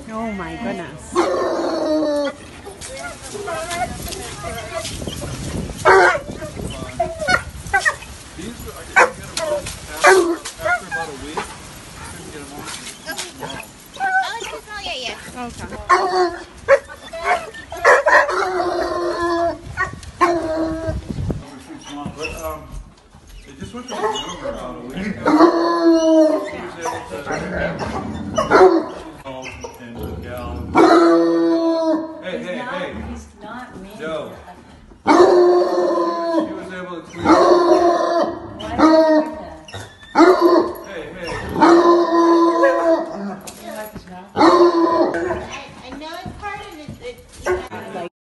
Oh my goodness. They just went to the room about a week ago. She was able to and the gal. Hey. He's not me. Joe. She was able to tweet. Why do you do that? Hey. You like his mouth? I know it's hard and it's Like,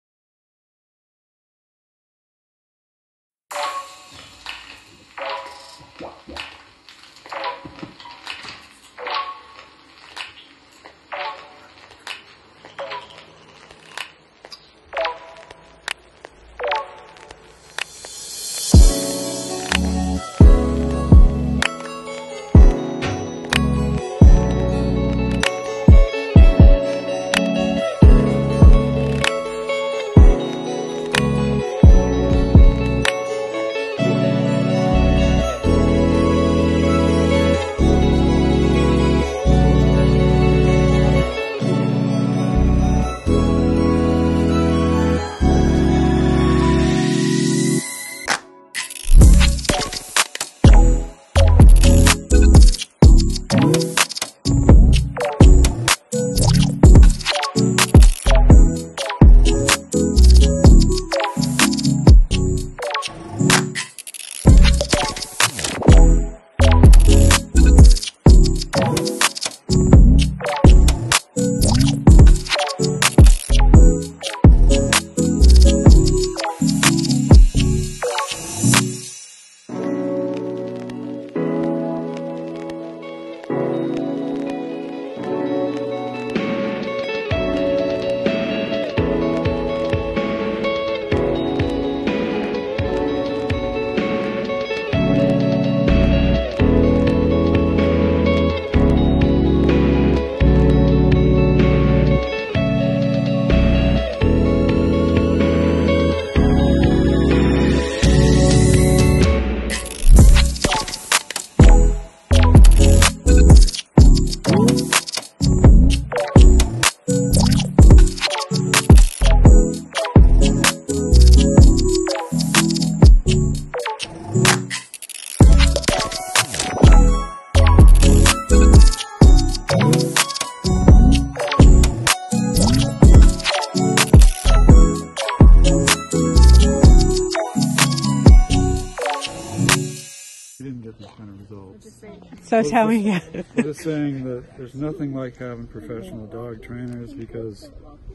so tell me. I'm just saying that there's nothing like having professional dog trainers because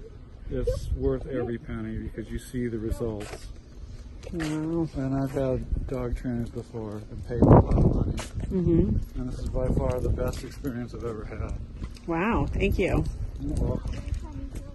it's worth every penny because you see the results. Wow. And I've had dog trainers before and paid a lot of money. Mm-hmm. And this is by far the best experience I've ever had. Wow, thank you. You're welcome.